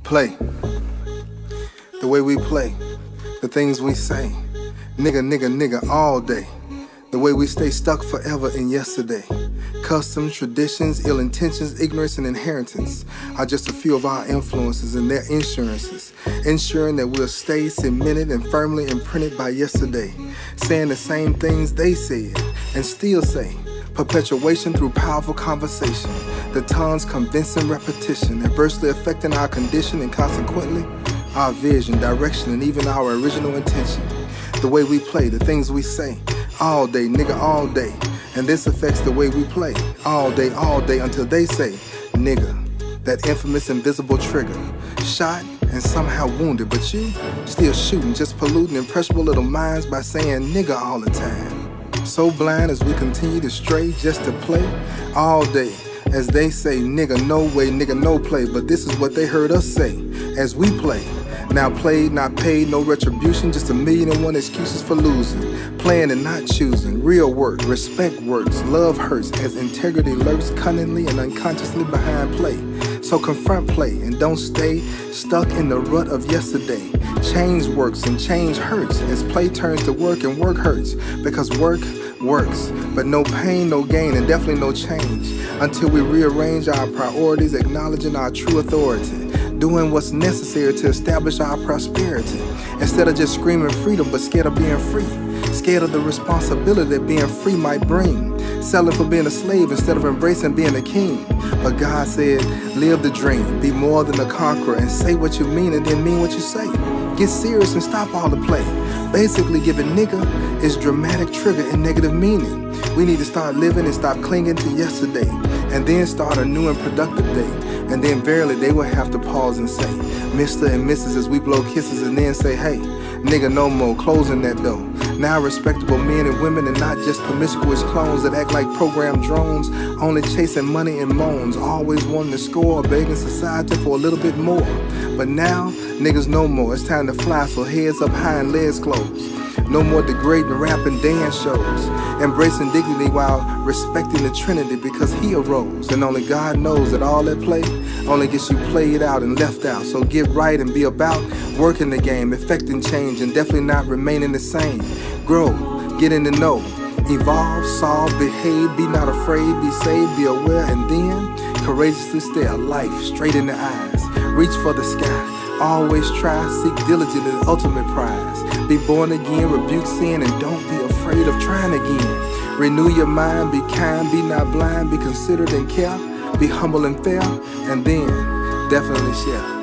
Play. The way we play. The things we say. Nigga, nigga, nigga all day. The way we stay stuck forever in yesterday. Customs, traditions, ill intentions, ignorance, and inheritance are just a few of our influences and their insurances, ensuring that we'll stay cemented and firmly imprinted by yesterday, saying the same things they said and still say. Perpetuation through powerful conversation, the tongue's convincing repetition, adversely affecting our condition and consequently our vision, direction, and even our original intention. The way we play, the things we say, all day, nigga, all day. And this affects the way we play, all day until they say, nigga. That infamous invisible trigger, shot and somehow wounded, but you still shooting, just polluting impressionable little minds by saying nigga all the time. So blind as we continue to stray just to play all day. As they say, nigga, no way, nigga, no play. But this is what they heard us say as we play. Now played, not paid, no retribution, just 1,000,001 excuses for losing. Playing and not choosing, real work, respect works, love hurts as integrity lurks cunningly and unconsciously behind play. So confront play and don't stay stuck in the rut of yesterday. Change works and change hurts as play turns to work and work hurts. Because work works, but no pain, no gain, and definitely no change until we rearrange our priorities, acknowledging our true authority, doing what's necessary to establish our prosperity, instead of just screaming freedom but scared of being free, scared of the responsibility that being free might bring, selling for being a slave instead of embracing being a king. But God said, live the dream, be more than a conqueror, and say what you mean and then mean what you say. Get serious and stop all the play. Basically, giving nigga is dramatic trigger and negative meaning. We need to start living and stop clinging to yesterday, and then start a new and productive day. And then verily they will have to pause and say, Mr. and Mrs. as we blow kisses, and then say, hey, nigga, no more, closing that door. Now respectable men and women and not just promiscuous clones that act like programmed drones, only chasing money and moans, always wanting to score, begging society for a little bit more. But now, niggas no more, it's time to fly, so heads up high and legs closed. No more degrading rap and dance shows, embracing dignity while respecting the Trinity because he arose. And only God knows that all that play only gets you played out and left out. So get right and be about working the game, effecting change, and definitely not remaining the same. Grow, get in the know, evolve, solve, behave, be not afraid, be saved, be aware, and then courageously stare life straight in the eyes. Reach for the sky. Always try, seek diligently the ultimate prize. Be born again, rebuke sin, and don't be afraid of trying again. Renew your mind, be kind, be not blind, be considerate and care, be humble and fair, and then definitely share.